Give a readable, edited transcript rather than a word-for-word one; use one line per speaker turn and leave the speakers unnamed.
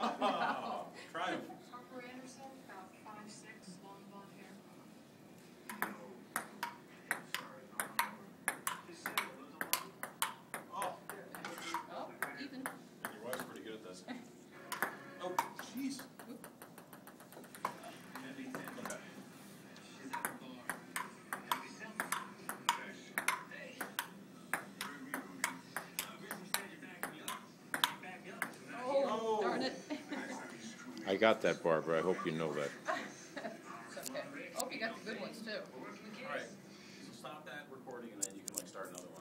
Oh, triumph.
Harper Anderson, about 5'6", long blonde hair.
Oh,
Oh, even.
your wife's pretty good at this. Oh, jeez. Okay.
Oh, darn it.
I got that, Barbara. I hope you know that.
It's okay. I hope you got the good ones, too.
All right. So stop that recording, and then you can like start another one.